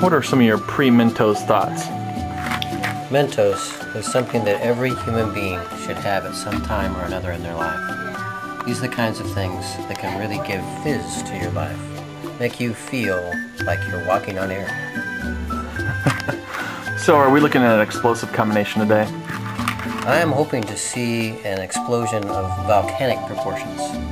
what are some of your pre-Mentos thoughts? Mentos is something that every human being should have at some time or another in their life. These are the kinds of things that can really give fizz to your life, make you feel like you're walking on air. So are we looking at an explosive combination today? I am hoping to see an explosion of volcanic proportions.